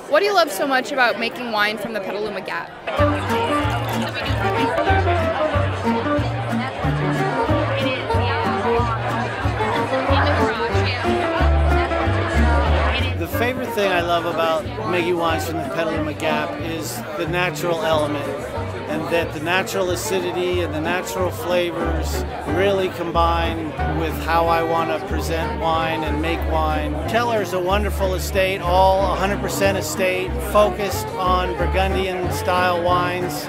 What do you love so much about making wine from the Petaluma Gap? The favorite thing I love about making wines from the Petaluma Gap is the natural element, and that the natural acidity and the natural flavors really combine with how I want to present wine and make wine. Keller is a wonderful estate, all 100% estate, focused on Burgundian style wines.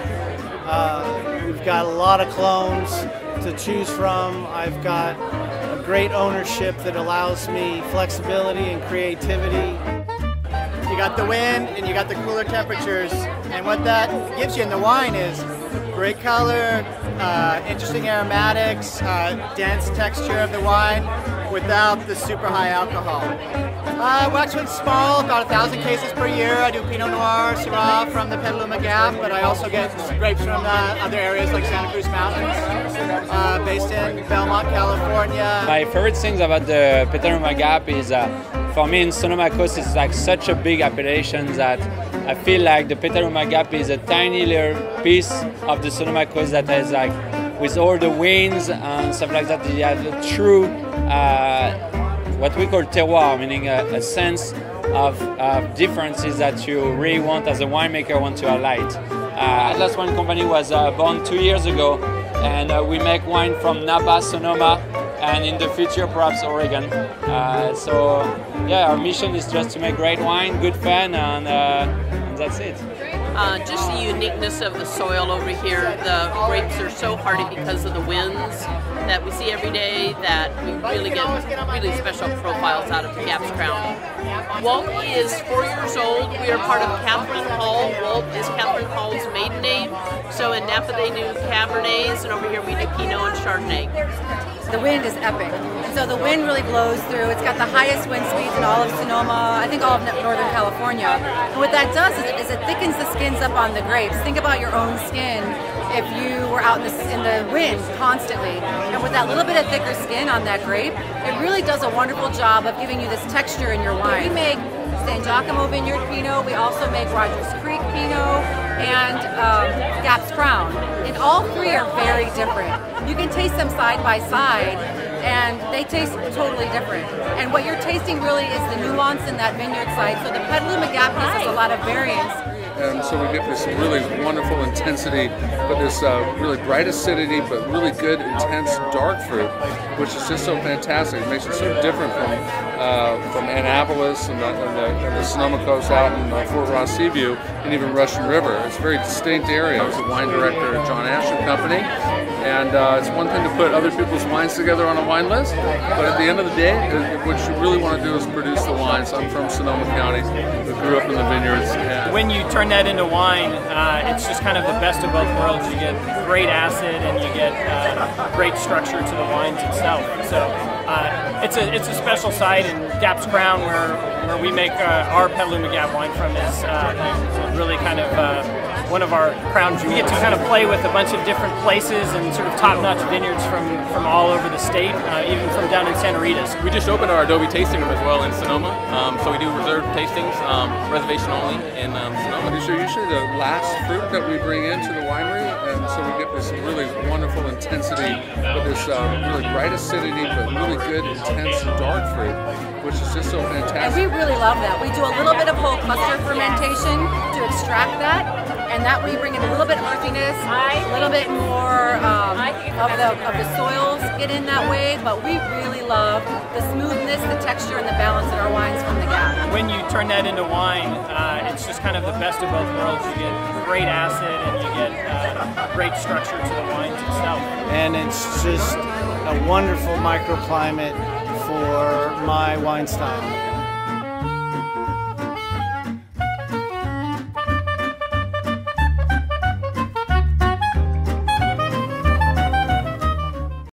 We've got a lot of clones to choose from. I've got a great ownership that allows me flexibility and creativity. You got the wind and you got the cooler temperatures, and what that gives you in the wine is great color, interesting aromatics, dense texture of the wine without the super high alcohol. Waxwood's small, about 1,000 cases per year. I do Pinot Noir, Syrah from the Petaluma Gap, but I also get grapes from other areas like Santa Cruz Mountains, based in Belmont, California. My favorite things about the Petaluma Gap is, for me in Sonoma Coast, it's like such a big appellation that I feel like the Petaluma Gap is a tiny little piece of the Sonoma Coast that is like, with all the winds and stuff like that, you have a true, what we call terroir, meaning a sense of differences that you really want as a winemaker want to highlight. Atlas Wine Company was born 2 years ago, and we make wine from Napa, Sonoma, and in the future perhaps Oregon. So yeah, our mission is just to make great wine, good fun, and that's it. Just the uniqueness of the soil over here. The grapes are so hardy because of the winds that we see every day, that we really get really special profiles out of the Gap's Crown. Walt is 4 years old. We are part of Catherine Hall. Walt is Catherine Hall's maiden name. So in Napa they do Cabernets, and over here we do Pinot and Chardonnay. The wind is epic. And so the wind really blows through. It's got the highest wind speeds in all of Sonoma, I think all of Northern California. And what that does is it thickens the skins up on the grapes. Think about your own skin if you were out in the wind constantly. And with that little bit of thicker skin on that grape, it really does a wonderful job of giving you this texture in your wine. We make San Giacomo Vineyard Pinot, we also make Rogers Creek Pinot, and Gap's Crown. And all three are very different. You can taste them side by side, and they taste totally different. And what you're tasting really is the nuance in that vineyard side. So the Petaluma Gap gives us a lot of variance. And so we get this really wonderful intensity, but this really bright acidity, but really good, intense dark fruit, which is just so fantastic. It makes it so different from Annapolis and the Sonoma Coast out in Fort Ross Seaview, and even Russian River. It's a very distinct area. I was the wine director at John Asher Company, and it's one thing to put other people's wines together on a wine list, but at the end of the day, what you really want to do is produce the wines. I'm from Sonoma County, I grew up in the vineyards. When you turn that into wine, it's just kind of the best of both worlds. You get great acid and you get great structure to the wines itself. So it's a special site, and Gap's Crown, where we make our Petaluma Gap wine from, is really kind of one of our crown jewels. We get to kind of play with a bunch of different places and sort of top-notch vineyards from all over the state, even from down in Santa Rita. We just opened our Adobe tasting room as well in Sonoma, so we do reserved tastings, reservation only in Sonoma. These are usually the last fruit that we bring into the winery, and so we get this really wonderful intensity, but this really bright acidity, but really good, intense dark fruit, which is just so fantastic. And we really love that. We do a little bit of whole cluster fermentation to extract that, and that way you bring in a little bit of earthiness, a little bit more of the soils get in that way, but we really love the smoothness, the texture, and the balance in our wines from the Gap. When you turn that into wine, it's just kind of the best of both worlds. You get great acid and you get great structure to the wines itself. And it's just a wonderful microclimate for my wine style.